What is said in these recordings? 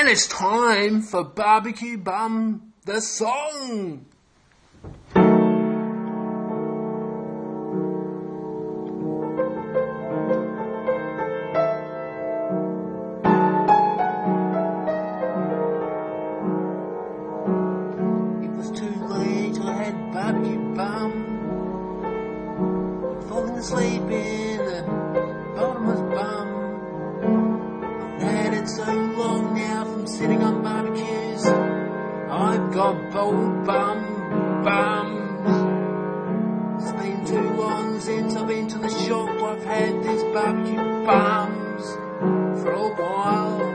And it's time for Barbecue Bum, the song. It was too late, I had barbecue bum, falling asleep in the bottomless bum. I've had it so long now from sitting on barbecues, I've got bold bums. It's been too long since I've been to the shop, I've had these barbecue bums for a while.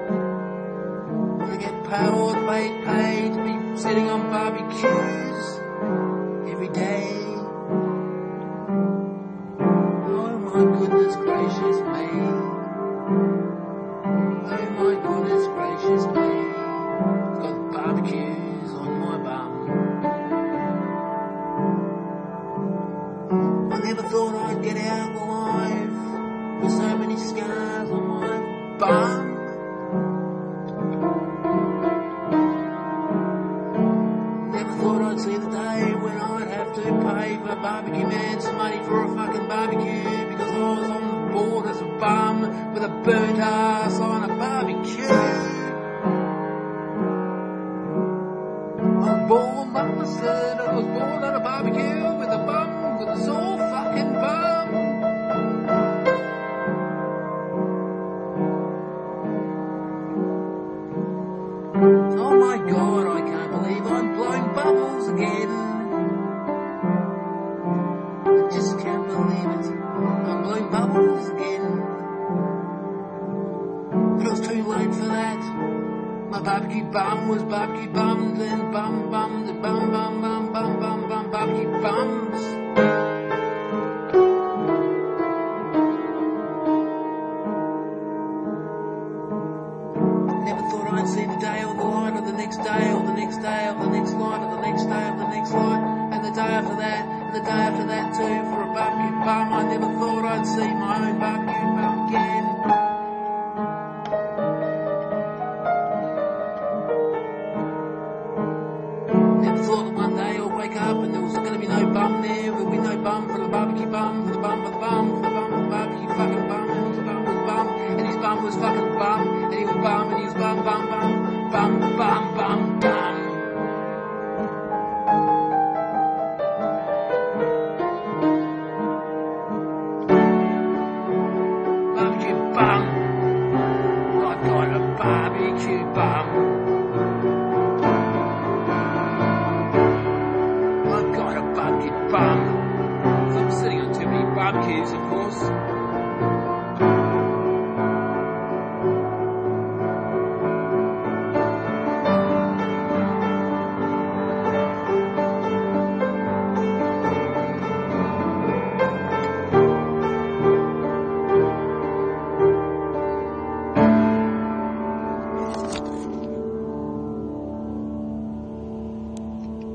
I get paid to be sitting on barbecues every day. Oh my goodness gracious me. Oh my goodness gracious me. I've got barbecues on my bum. I never thought I'd get out alive with so many scars on my bum. See the day when I'd have to pay for barbecue man some money for a fucking barbecue because I was on the board as a bum with a burnt ass on a barbecue. I was born, mama said I was born on a barbecue with a bum, with a sore fucking bum. Oh my God, I can't believe I'm blowing bubbles again. I just can't believe it. I'm blowing bubbles again. But it was too late for that. My barbecue bum was barbecue bummed and bummed and bum barbecue bums. Never thought I'd see the day or the light or the next day or the next day or the next light or the next day or the next light and the day after that and the day after that too for a barbecue bum. I never thought I'd see my own barbecue bum.